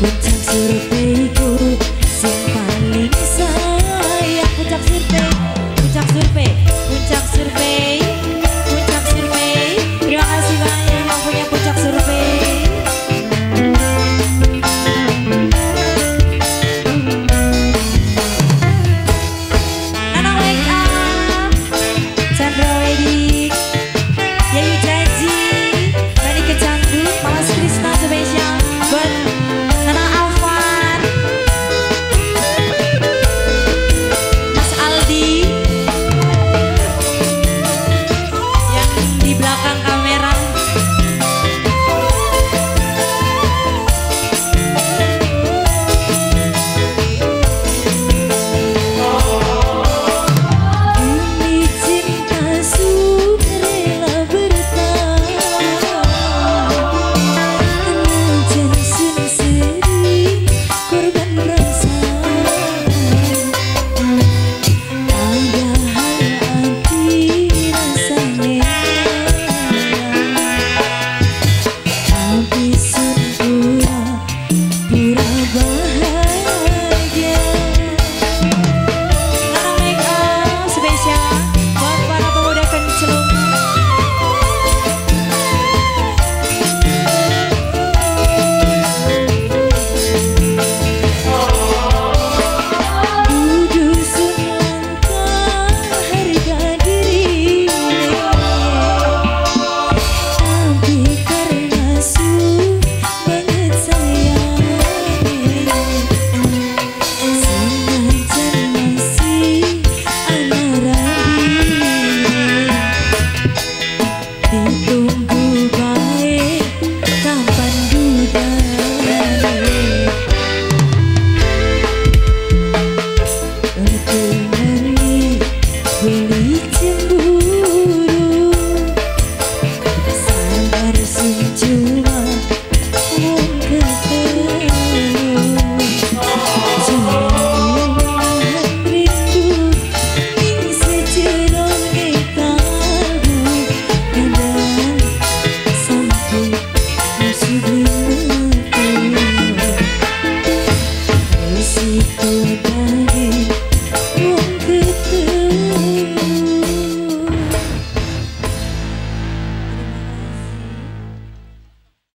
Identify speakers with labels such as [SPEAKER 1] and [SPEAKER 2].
[SPEAKER 1] Puncak surveiku sing paling sayang. Puncak survei, puncak survei, puncak survei, puncak survei. Terima kasih banyak yang punya puncak survei. Nanang wake up, Chandra Wedding, Yayu Janji, Rani Kecandu, Malas Krisna spesial buat Nana Alvan, Mas Aldi yang di belakang kamera. Demi cinta sukarela bertahan, hujan sering korban perasaan. Padahal hati rasanya, tapi sun pura bahagia. Nana make up spesial buat para pemuda kencelung. Dudusun langkah harga diri, tapi karena su banget sayangnya, senajan masih ana rabi, ditunggu baik kapan dudane. Terdengar beli cemburu, sabar sing cuma wong ketemu. Jangan rindu ning sejerone kalbu, kadang sampai musuh metu. Resiko